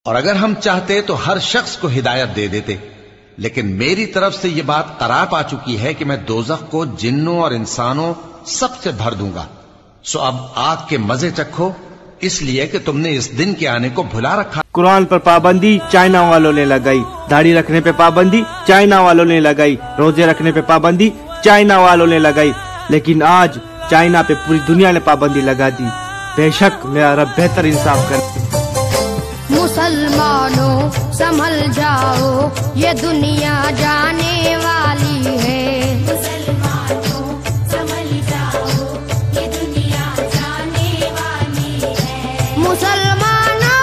और अगर हम चाहते तो हर शख्स को हिदायत दे देते, लेकिन मेरी तरफ से यह बात करार पा चुकी है कि मैं दोज़ख को जिन्नों और इंसानों सबसे भर दूंगा। सो अब आग के मजे चखो, इसलिए कि तुमने इस दिन के आने को भुला रखा। कुरान पर पाबंदी चाइना वालों ने लगाई, दाढ़ी रखने पे पाबंदी चाइना वालों ने लगाई, रोजे रखने पे पाबंदी चाइना वालों ने लगाई, लेकिन आज चाइना पे पूरी दुनिया ने पाबंदी लगा दी। बेशक मेरा रब बेहतर इंसाफ कर। मुसलमानों संभल जाओ, ये दुनिया जाने वाली है। मुसलमानों संभल जाओ, ये दुनिया जाने वाली है। मुसलमानों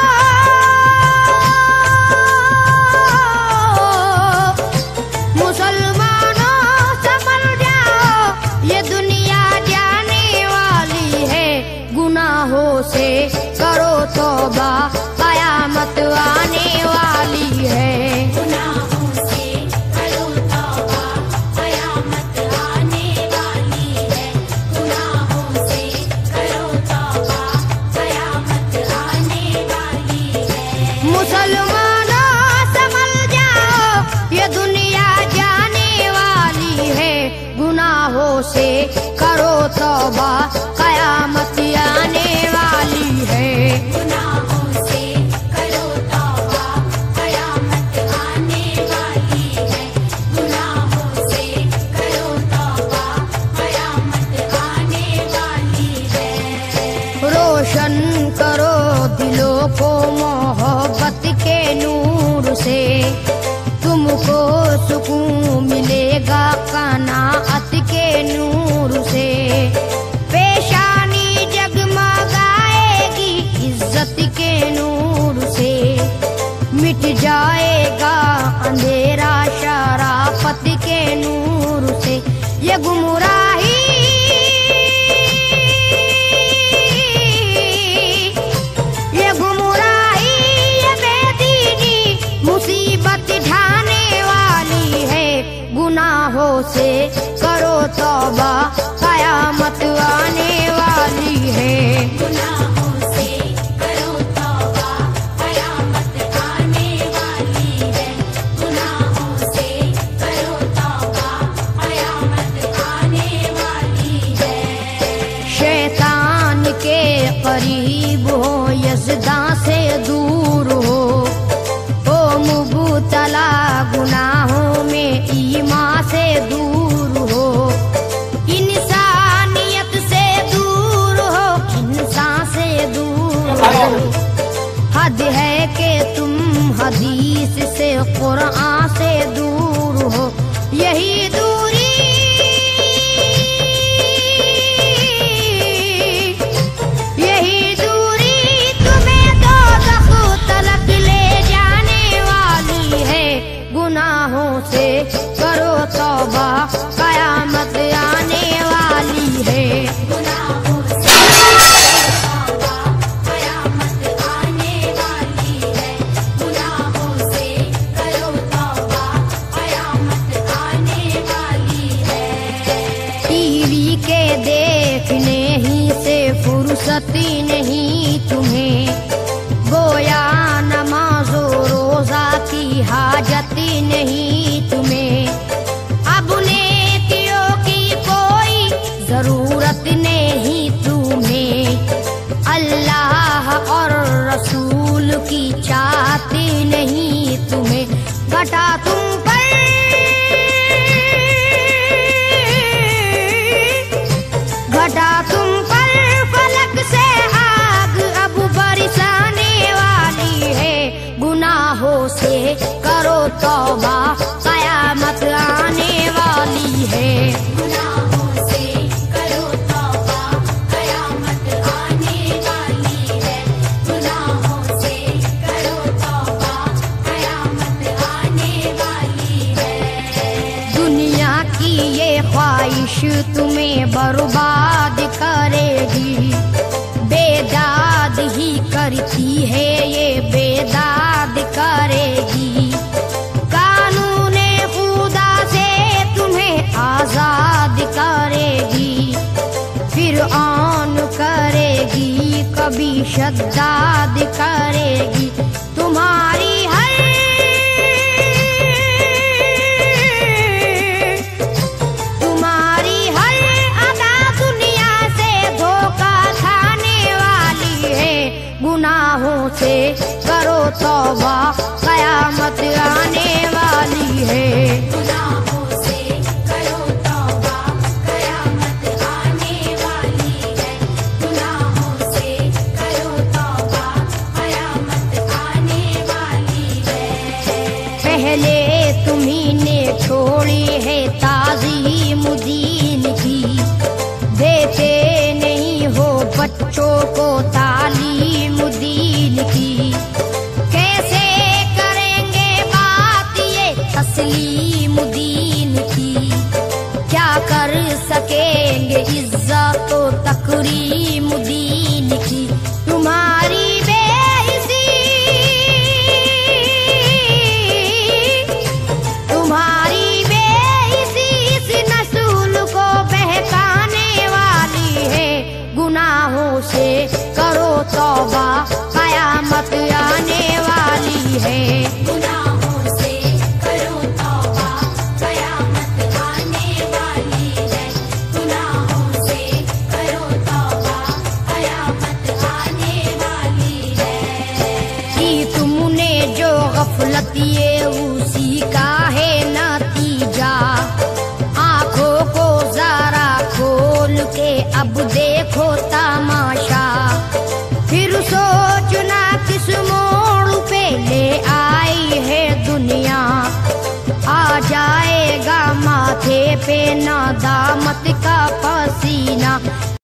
संभल जाओ, ये दुनिया जाने वाली है। गुनाहों से करो तौबा, कयामत आने वाली है। गुनाहों से करो तौबा, कयामत आने वाली है। गुनाहों से करो तौबा, कयामत आने वाली है। मुसलमानों संभल जाओ, ये दुनिया जाने वाली है। गुनाहों से करो तौबा, कयामत आने वाली है। गुनाहों से करो तौबा, कयामत आने वाली है। गुनाहों से करो तौबा, कयामत आने वाली है। रोशन करो दिलों को मोहब्बत के नूर से, तुमको सुकून मिलेगा कनाअत के नूर से। पेशानी जगमगाएगी इज्जत के नूर से, मिट जाएगा अंधेरा शराफत के नूर से। ये गुमराही ये बेदीनी मुसीबत ढाने वाली है। गुनाहों से करो तौबा, कयामत आने वाली है। गुनाहों से करो तौबा, कयामत आने वाली है। गुनाहों से करो तौबा, कयामत आने वाली है। शैतान के करीब हो, यज़दा से दूर हो, ओ मुबतला गुनाहों में ईमान से दूर हो। इंसानियत से दूर हो, इंसान से दूर हो। हद है कि तुम हदीस से कुरान से दूर हो। यही दूरी तुम्हें दोज़ख तलक ले जाने वाली है। गुनाहों से करो तौबा, कयामत आने वाली है। गुनाहों से करो तौबा, कयामत आने वाली है। गुनाहों से करो तौबा, कयामत आने वाली है। टीवी के देखने ही से फुर्सती नहीं तुम्हें, गोया नमाज़ो रोजा की हाजत नहीं तुम्हें। अब नेकियों की कोई जरूरत नहीं तुम्हें, अल्लाह और रसूल की चाहती नहीं तुम्हें। घटा तुम पर फलक से आग अब बरसाने वाली है। गुनाहों से करो तौबा, कयामत आने वाली है। गुनाहों से करो तौबा, कयामत आने वाली है। गुनाहों से करो तौबा, कयामत आने वाली है। दुनिया की ये ख्वाहिश तुम्हें बर्बाद करेगी, बेदाद ही करती है ये बेदाद करेगी। कानूने खुदा से तुम्हें आजाद करेगी, फिर ऑन करेगी कभी शद्दाद करेगी। तुम्हारा तौबा, कयामत आने वाली है। गुनाहों से करो तौबा, कयामत आने वाली है। गुनाहों से करो तौबा, कयामत आने वाली है। पहले तुम्ही ने छोड़ी है ताज़ीम दीन की, देते नहीं हो बच्चों को तालीम दीन की। कैसे करेंगे बात ये तस्लीम दीन की, क्या कर सकेंगे इज्जत तो तकरीम दीन की। तुम्हारी बेइज्जती, तुम्हारी बेइज्जती इस नस्ल को बहकाने वाली है। गुनाहों से करो तौबा, कयामत आने वाली है। गुनाहों से करो तौबा, कयामत आने वाली है। गुनाहों से करो तौबा, कयामत आने वाली है। कि तुमने जो गफलत ये उसी का है नतीजा। आंखों को जरा खोल के अब देखो तमाशा, फिर सोचना किस मोड़ पे ले आई है दुनिया। आ जाएगा माथे पे नादामत का पसीना,